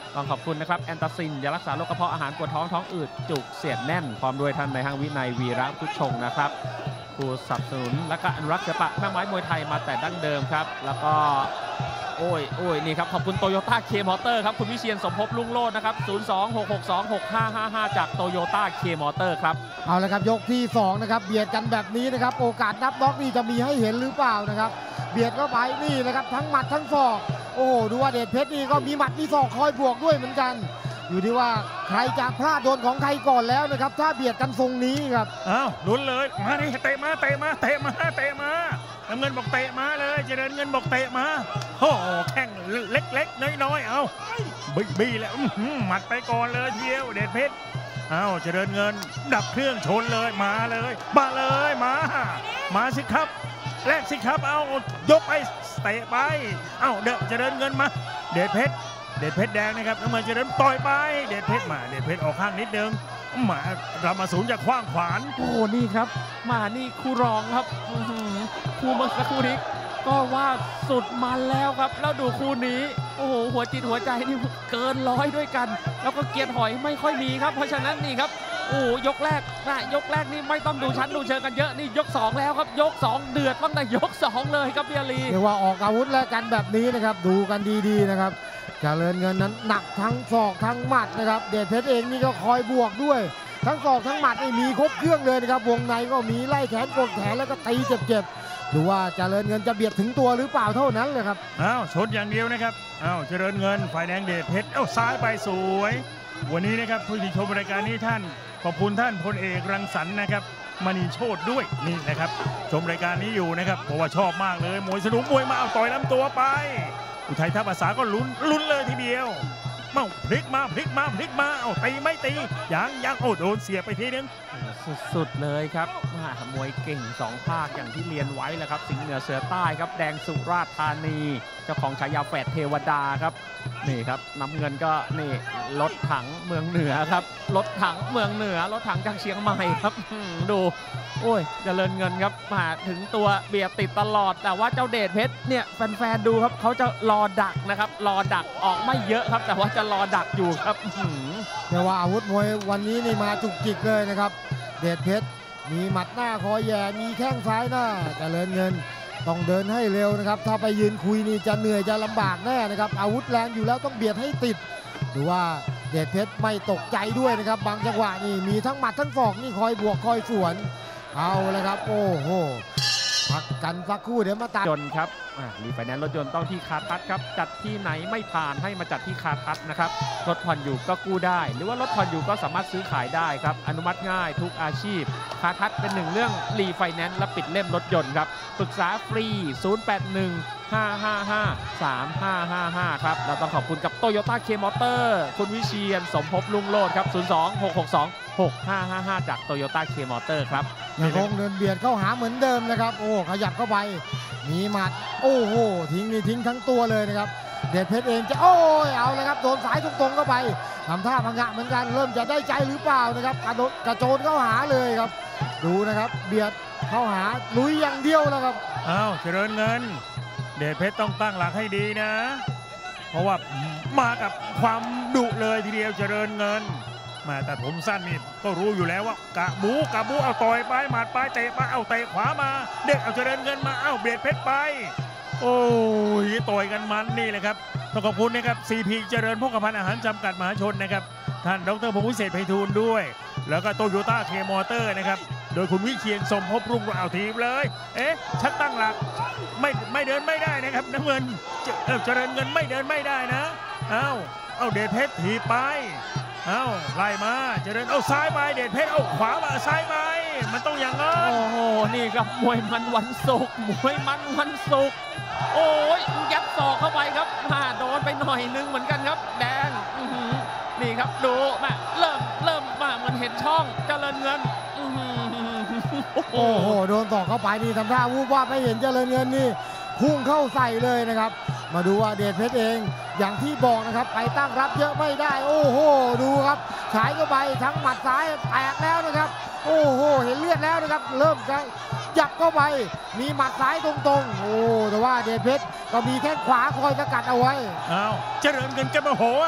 ต้องขอบคุณนะครับแอนตาซินยารักษาโรคกระเพาะอาหารปวดท้องท้องอืดจุกเสียดแน่นพร้อมด้วยท่านในห้างวินัยวีระพุชงนะครับผู้สนับสนุนและก็อนุรักษ์ศิลปะแม่ไม้มวยไทยมาแต่ดั้งเดิมครับแล้วก็โอ้ยนี่ครับขอบคุณโตโยต้าเคมอเตอร์ครับคุณวิเชียรสมภพรุ่งโรจน์นะครับ026626555จากโตโยต้าเคมอเตอร์ครับเอาละครับยกที่2นะครับเบียดกันแบบนี้นะครับโอกาสนับน็อกนี่จะมีให้เห็นหรือเปล่านะครับเบียดเข้าไปนี่นะครับทั้งหมัดทั้งศอกโอ้ดูว่าเดชเพชรนี่ก็มีหมัดมีศอกคอยบวกด้วยเหมือนกันอยู่ที่ว่าใครจะพลาดโดนของใครก่อนแล้วนะครับถ้าเบียดกันทรงนี้ครับอ้าวลุ้นเลยมาดิเตะมาน้ำเงินบอกเตะมาเลยเจริญเงินบอกเตะมาโอ้โหแข้งเล็กๆน้อยๆเอาบี้แล้วหมัดไปก่อนเลยเที่ยวเดชเพชรเอาเจริญเงินดับเครื่องชนเลยมาสิครับแรกสิครับเอายกไปเตะไปเอาเจริญเงินมาเดชเพชรแดงนะครับน้ำเงินเจริญต่อยไปเดชเพชรออกข้างนิดนึงมารามาศูนย์จะคว้างขวานโอ้นี่ครับมานี่คู่รองครับคู่เมื่อสักครู่นี้ก็ว่าสุดมันแล้วครับแล้วดูคู่นี้โอ้โหหัวจิตหัวใจนี่เกิน100ด้วยกันแล้วก็เกียร์ถอยไม่ค่อยมีครับเพราะฉะนั้นนี่ครับโอ้ยกแรกนี่ไม่ต้องดูชั้นดูเชิงกันเยอะนี่ยก2แล้วครับยก2เดือดตั้งแต่ยก2เลยครับเบียรีเรียกว่าออกอาวุธแล้วกันแบบนี้นะครับดูกันดีๆนะครับเจริญเงินนั้นหนักทั้งศอกทั้งหมัดนะครับเดชเพชรเองนี่ก็คอยบวกด้วยทั้งศอกทั้งหมัดนี่มีครบเครื่องเลยนะครับวงในก็มีไล่แขนกดแขนแล้วก็ตีเจ็บดูว่าเจริญเงินจะเบียดถึงตัวหรือเปล่าเท่านั้นเลยครับอ้าวชนอย่างเดียวนะครับอ้าวเจริญเงินฝ่ายแดงเดชเพชรซ้ายไปสวยวันนี้นะครับผู้ที่ชมรายการนี้ท่านขอบคุณท่านพลเอกรังสรรค์นะครับมณีโชติด้วยนี่นะครับชมรายการนี้อยู่นะครับเพราะว่าชอบมากเลยมวยสนุกมวยมาเอาต่อยลำตัวไปอุทัยทัพภาษาก็ลุ้นเลยทีเดียวพลิกมาเอาตีไม่ตียังโดนเสียไปทีนึงสุดๆเลยครับมวยเก่ง2ภาคอย่างที่เรียนไว้แหละครับสิงห์เหนือเสือใต้ครับแดงสุราษฎร์ธานีเจ้าของฉายาแฝดเทวดาครับนี่ครับน้ำเงินก็นี่รถถังเมืองเหนือครับรถถังเมืองเหนือรถถังจากเชียงใหม่ครับดูโอ้ยเจริญเงินครับมาถึงตัวเบียดติดตลอดแต่ว่าเจ้าเดชเพชรเนี่ยแฟนๆดูครับเขาจะรอดักนะครับรอดักออกไม่เยอะครับแต่ว่าจะรอดักอยู่ครับเรียกว่าอาวุธมวยวันนี้นี่มาจุกจิกเลยนะครับเดชเพชรมีหมัดหน้าคอแย่มีแข้งซ้ายหน้าเจริญเงินต้องเดินให้เร็วนะครับถ้าไปยืนคุยนี่จะเหนื่อยจะลำบากแน่นะครับอาวุธแรงอยู่แล้วต้องเบียดให้ติดดูว่าเดชเพชรไม่ตกใจด้วยนะครับบางจังหวะนี่มีทั้งหมัดทั้งศอกนี่คอยบวกคอยสวนเอาเลยครับโอ้โหพักกันสักครู่เดี๋ยวมาตัดจนครับรีไฟแนนซ์รถยนต์ต้องที่คาทัศครับจัดที่ไหนไม่ผ่านให้มาจัดที่คาทัศนะครับรถผ่อนอยู่ก็กู้ได้หรือว่ารถผ่อนอยู่ก็สามารถซื้อขายได้ครับอนุมัติง่ายทุกอาชีพคาทัศเป็นหนึ่งเรื่องรีไฟแนนซ์และปิดเล่มรถยนต์ครับปรึกษาฟรี0815553555ครับเราต้องขอบคุณกับโตโยต้าเคมอเตอร์คุณวิเชียรสมภพลุงโลดครับ026626555จากโตโยต้าเคมอเตอร์ครับยังคงเดินเบียดเข้าหาเหมือนเดิมนะครับโอ้ขยับเข้าไปมีหมัดโอ้โหทิ้งทั้งตัวเลยนะครับเดชเพชรเองจะโอ้ยเอาเลยครับโดนสายตรงๆเข้าไปทำท่าพังงะเหมือนกันเริ่มจะได้ใจหรือเปล่านะครับกระโจนเข้าหาเลยครับดูนะครับเบียดเข้าหาลุยอย่างเดียวแล้วครับอ้าวเจริญเงินเดชเพชรต้องตั้งหลักให้ดีนะเพราะว่ามากับความดุเลยทีเดียวเจริญเงินมาแต่ผมสั้นนี่ก็รู้อยู่แล้วว่ากะบูเอาต่อยไปหมัดไปเตะไปเอาเตะขวามาเด็กเอาเจริญเงินมาเอาเบียดเพชรไปโอ้ยต่อยกันมันนี่แหละครับต้องขอบคุณนะครับ CP เจริญพกภัณฑ์อาหารจำกัดมหาชนนะครับท่านดรพงศ์วิเศษไพฑูรย์ด้วยแล้วก็โตโยต้าเคมอเตอร์นะครับโดยคุณวิเชียรสมภพรุ่งโรจน์เอาทีมเลยชักตั้งหลักไม่เดินไม่ได้นะครับน้ำเงินเจริญเงินไม่เดินไม่ได้นะเอาเดชเพชรถีบไปไล่มาเจริญซ้ายไปเดชเพชรขวามาซ้ายไปมันต้องอย่างนั้นโอ้โหนี่ครับมวยมันวันศุกร์โอ้ยยัดศอกเข้าไปครับโดนไปหน่อยนึงเหมือนกันครับแดงนี่ครับดูมาเริ่มมาเหมือนเห็นช่องเจริญเงินโอ้โหโดนต่อเข้าไปนี่ทำท่าวูบว่าไม่เห็นเจริญเงินนี่พุ่งเข้าใส่เลยนะครับมาดูว่าเดชเพชรเองอย่างที่บอกนะครับไปตั้งรับเยอะไม่ได้โอ้โหดูครับฉายเข้าไปทั้งหมัดซ้ายแตกแล้วนะครับโอ้โหเห็นเลือดแล้วนะครับเริ่มจะจับเข้าไปมีหมัดซ้ายตรงๆโอ้แต่ว่าเดชเพชรก็มีแข้งขวาคอยสกัดเอาไว้เจริญเงินแกโมโห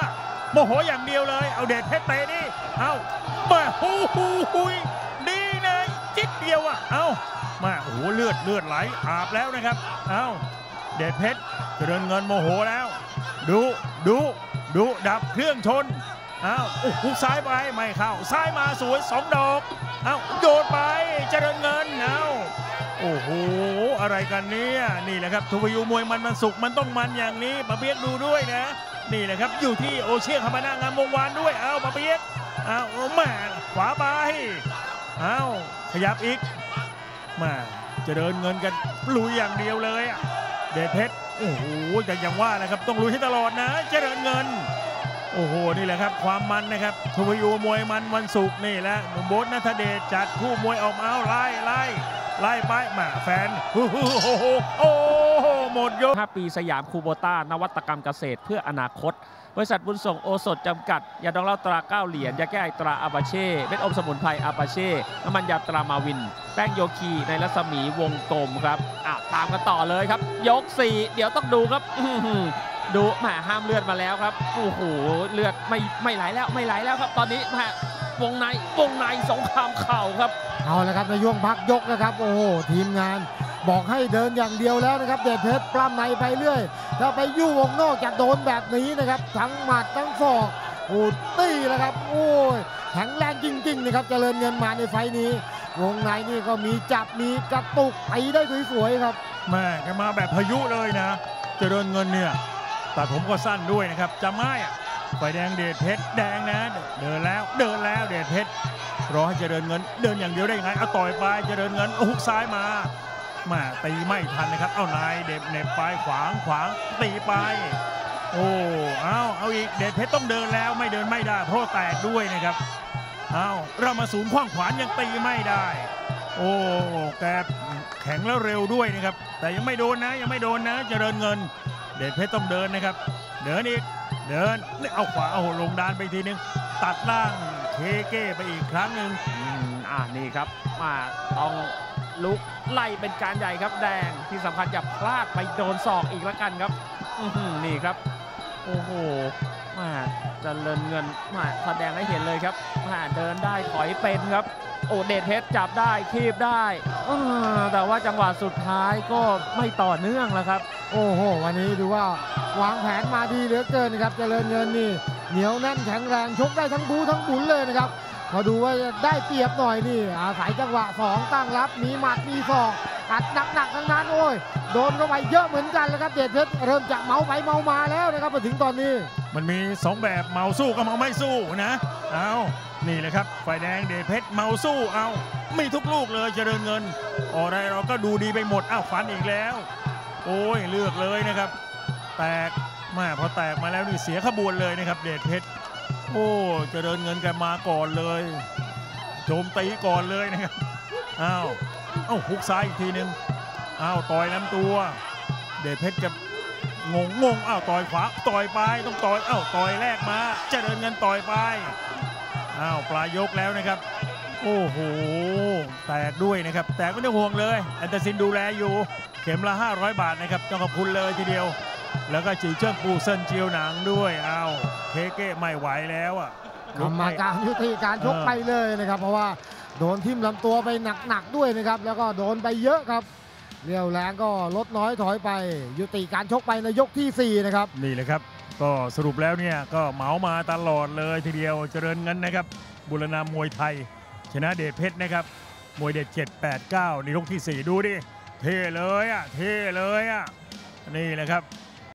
โมโหอย่างเดียวเลยเอาเดชเพชรเตะนี่เอามาหูยดีนะจิตเดียวอ่ะเอามาโอ้โหเลือดไหลอาบแล้วนะครับเอาเดชเพชรเจริญเงินโมโหแล้วดูดับเครื่องชนเอาโอ้โหซ้ายไปไม่เข้าซ้ายมาสวย2 ดอกเอาโดดไปเจริญเงินเอาโอ้โหอะไรกันเนี่ยนี่แหละครับทูพยูมวยมันสุกมันต้องมันอย่างนี้ปะเปียกดูด้วยนะนี่แหละครับอยู่ที่โอเชียนคามาน่างามวงวานด้วยเอาปะเปียกเอาแม่ขวาไปเอาขยับอีกมาเจริญเงินกันลุยอย่างเดียวเลยอะเดชเพชรโอ้โหแต่อย่างว่านะครับต้องลุยให้ตลอดนะเจริญเงินโอ้โหนี่แหละครับความมันนะครับทูพยูมวยมันวันศุกร์นี่แหละหนุ่มโบ๊ทณัฐเดชจัดคู่มวยออกมาไล่ไปมาแฟนโอ้โหหมดยก 5 ปีสยามคูโบต้านวัตกรรมเกษตรเพื่ออนาคตบริษัทบุญส่งโอสถจำกัดยาดองเหล้าตรา9 เหรียญยาแก้ไอตราอาบาเช่เม็ดอมสมุนไพรอาบาเช่น้ำมันยาตรามาวินแป้งโยคีในรัศมีวงกลมครับตามกันต่อเลยครับยก4เดี๋ยวต้องดูครับดูแหมห้ามเลือดมาแล้วครับโอ้โหเลือดไม่ไหลแล้วครับตอนนี้แหมวงในสงครามเข่าครับเอาละครับในช่วงพักยกนะครับโอ้โหทีมงานบอกให้เดินอย่างเดียวแล้วนะครับเดชเพชรปล้ำในไปเรื่อยถ้าไปยู่วงนอกจะโดนแบบนี้นะครับทั้งหมัดทั้งศอกโอ้ตีแล้วครับโอ้ยแข็งแรงจริงๆนะครับเจริญเงินมาในไฟนี้วงในนี่ก็มีจับมีกระตุกไปได้สวยๆครับแม่แกมาแบบพายุเลยนะเจริญเงินเนี่ยแต่ผมก็สั้นด้วยนะครับจะไม่ไฟแดงเดชเพชรแดงนะเดินแล้วเดชเพชรรอให้เจริญเงินเดินอย่างเดียวได้ยังไงเอาต่อยไปเจริญเงินฮุกซ้ายมาตีไม่ทันนะครับเอานายเด็บไปขวางตีไปโอ้เอาอีกเดชเพชรต้องเดินแล้วไม่เดินไม่ได้เพราะแตกด้วยนะครับเอาเรามาศูนย์ขว้างขวานยังตีไม่ได้โอ้แกแข็งแล้วเร็วด้วยนะครับแต่ยังไม่โดนนะเจริญเงินเดชเพชรต้องเดินนะครับเดินอีกเอาขวาเอาลงดานไปทีนึงตัดล่างเคเก้ไปอีกครั้งหนึ่งนี่ครับต้องลุกไล่เป็นการใหญ่ครับแดงที่สำคัญอย่าพลาดไปโดนศอกอีกแล้วกันครับนี่ครับโอ้โหเจริญเงินแสดงให้เห็นเลยครับเดินได้ถอยเป็นครับโอ้เดชเพชรจับได้คีบได้แต่ว่าจังหวะสุดท้ายก็ไม่ต่อเนื่องแล้วครับโอ้โหวันนี้ดูว่าวางแผนมาดีเหลือเกินนะครับเจริญเงินนี่เหนียวแน่นแข็งแรงชกได้ทั้งบูทั้งบุญเลยนะครับมาดูว่าได้เปรียบหน่อยนี่อาศัยจังหวะ2ตั้งรับมีหมัดมีศอกอัดหนักทั้งนั้นโอ้ยโดนเข้าไปเยอะเหมือนกันแล้วครับเดชเพชรเริ่มจากเมาไปเมามาแล้วนะครับมาถึงตอนนี้มันมี2แบบเมาสู้กับเมาไม่สู้นะเอานี่แหละครับฝ่ายแดงเดชเพชรเมาสู้เอามีทุกลูกเลยเจริญเงินอะไรเราก็ดูดีไปหมดฟันอีกแล้วโอ้ยเลือกเลยนะครับแตกพอแตกมาแล้วนี่เสียขบวนเลยนะครับเดชเพชรโอ้เจริญเงินกันมาก่อนเลยโจมตีก่อนเลยนะครับเอาฮุกซ้ายอีกทีนึงต่อยลำตัวเดชเพชรจะงงต่อยขวาต่อยไปต้องต่อยต่อยแรกมาเจริญเงินต่อยไปปลายยกแล้วนะครับโอ้โหแตกด้วยนะครับแตกไม่ต้องห่วงเลยแอนเตอร์ซินดูแลอยู่เข็มละ500 บาทนะครับต้องขอบคุณเลยทีเดียวแล้วก็จีเจิ้งปูเซินเจียวหนังด้วยเคเก้ไม่ไหวแล้วกรรมการยุติการชกไปเลยนะครับเพราะว่าโดนทิ่มลำตัวไปหนักด้วยนะครับแล้วก็โดนไปเยอะครับเรี่ยวแรงก็ลดน้อยถอยไปยุติการชกไปในยกที่4นะครับนี่แหละครับก็สรุปแล้วเนี่ยก็เหมามาตลอดเลยทีเดียวเจริญเงินนะครับบุรณามวยไทยชนะเดชเพชรนะครับมวยเด็ด7-8-9ในยกที่4ดูดิเท่เลยนี่แหละครับ